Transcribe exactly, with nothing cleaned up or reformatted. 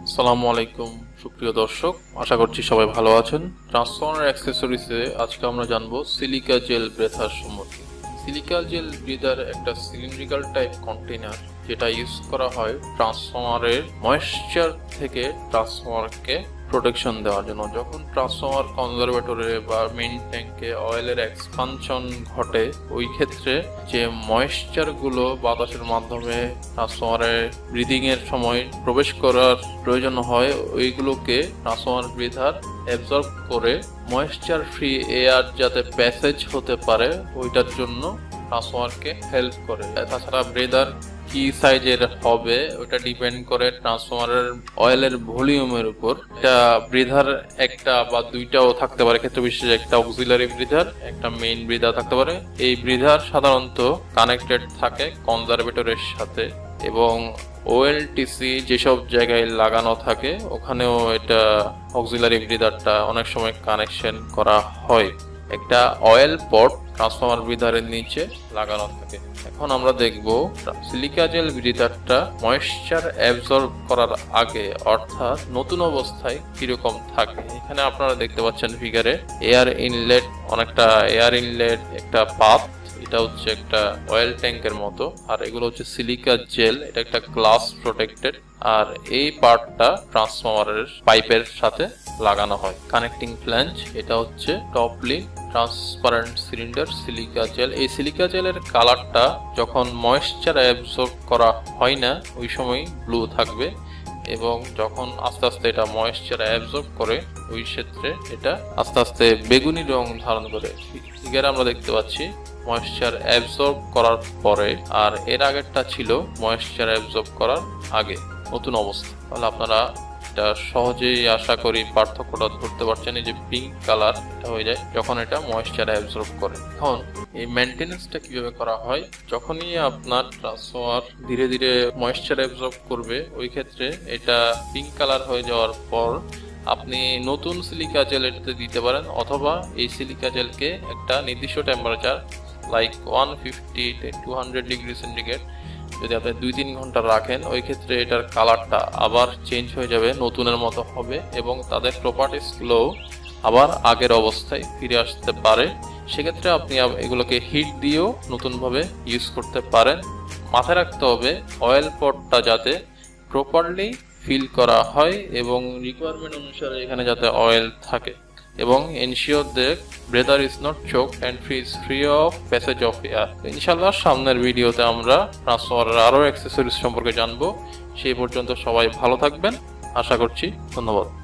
আসসালামু আলাইকুম সুপ্রিয় দর্শক, আশা করছি সবাই ভালো আছেন। ট্রান্সফর্মার অ্যাক্সেসরিজে আজকে আমরা জানবো সিলিকা জেল ব্রেথার সম্পর্কে। সিলিকা জেল ব্রেথার একটা সিলিন্ড্রিক্যাল টাইপ কন্টেইনার যেটা ইউজ করা হয় ট্রান্সফর্মারের ময়েশ্চার থেকে ট্রান্সফর্মারকে প্রোটেকশন দেওয়ার জন্য। যখন ট্রান্সফর্মার কনজারভেটরে বা মেইন ট্যাঙ্কে অয়েলের এক্সপানশন ঘটে, ওই ক্ষেত্রে যে ময়েশ্চারগুলো বাতাসের মাধ্যমে ট্রান্সফর্মারের ব্রিদিং এর সময় প্রবেশ করার প্রয়োজন হয়, ওইগুলোকে ট্রান্সফর্মার ব্রেথার অ্যাবজর্ব করে ময়েশ্চার ফ্রি এয়ার যাতে প্যাসেজ হতে পারে ওইটার জন্য ট্রান্সফর্মারকে হেল্প করে। তাছাড়া ব্রেথার কি সাইজের হবে ওটা ডিপেন্ড করে ট্রান্সফর্মারের অয়েলের ভলিউমের উপর। এটা ব্রেথার একটা বা দুইটাও থাকতে পারে, ক্ষেত্র বিশেষে একটা অক্সিলারি ব্রেথার, একটা মেইন ব্রেথার থাকতে পারে। এই ব্রেথার সাধারণত কানেক্টেড থাকে কনজারভেটরের সাথে, এবং ওএলটিসি যেসব জায়গায় লাগানো থাকে ওখানেও এটা অক্সিলারি ব্রেথারটা অনেক সময় কানেকশন করা হয়। একটা অয়েল পট ট্রান্সফর্মার ব্রেথারের নিচে লাগানো থাকে। এখন আমরা দেখব সিলিকা জেল ব্রেথারটা ময়েশ্চার অ্যাবজর্ব করার আগে অর্থাৎ নতুন অবস্থায় কিরকম থাকে। এখানে আপনারা দেখতে পাচ্ছেন ফিগারে এয়ার ইনলেট, অনেকটা এয়ার ইনলেট, একটা পাত, এটা হচ্ছে একটা অয়েল ট্যাঙ্কের মতো, আর এগুলো হচ্ছে সিলিকা জেল, এটা একটা গ্লাস প্রোটেক্টেড, আর এই পার্টটা ট্রান্সফর্মারের পাইপের সাথে লাগানো হয়। কানেক্টিং ফ্ল্যাঞ্জ, এটা হচ্ছে টপলি ট্রান্সপারেন্ট সিলিন্ডার সিলিকা জেল। এই সিলিকা জেলের কালারটা যখন ময়েশ্চার অ্যাবজর্ব করা হয় না ওই সময় ব্লু থাকবে, এবং যখন আস্তে আস্তে এটা ময়েশ্চার অ্যাবজর্ব করে ওই ক্ষেত্রে এটা আস্তে আস্তে বেগুনি রং ধারণ করে। ফিগারে আমরা দেখতে পাচ্ছি ময়েশ্চার অ্যাবজর্ব করার পরে, আর এর আগেরটা ছিল ময়েশ্চার অ্যাবজর্ব করার আগে নতুন অবস্থা। তাহলে আপনারা এটা সহজেই আশা করি পার্থক্যটা ধরতে পারছেন। এই যে পিঙ্ক কালার এটা হয়ে যায় যখন এটা ময়েশ্চার অ্যাবজর্ব করে। এখন এই মেইনটেনেন্সটা কিভাবে করা হয়, যখনই আপনার ট্রান্সফর্মার ধীরে ধীরে ময়েশ্চার অ্যাবজর্ব করবে ওই ক্ষেত্রে এটা পিঙ্ক কালার হয়ে যাওয়ার পর আপনি নতুন সিলিকা জেল এটাতে দিতে পারেন, অথবা এই সিলিকা জেলকে একটা নির্দিষ্ট temperature like one fifty two hundred degree centigrade যদি আপনি দুই তিন ঘন্টা রাখেন ওই ক্ষেত্রে এটার কালারটা আবার চেঞ্জ হয়ে যাবে, নতুনের মতো হবে, এবং তাদের প্রপার্টিসগুলো আবার আগের অবস্থায় ফিরে আসতে পারে। সেক্ষেত্রে আপনি এগুলোকে হিট দিয়েও নতুনভাবে ইউজ করতে পারেন। মাথায় রাখতে হবে অয়েল পটটা যাতে প্রপারলি ফিল করা হয় এবং রিকোয়ারমেন্ট অনুসারে এখানে যাতে অয়েল থাকে, এবং ensure that breather is not choke and free is free of passage of air. ইনশাআল্লাহ সামনের ভিডিওতে আমরা ট্রান্সফর্মারের আরও অ্যাক্সেসরিজ সম্পর্কে জানবো। সেই পর্যন্ত সবাই ভালো থাকবেন, আশা করছি। ধন্যবাদ।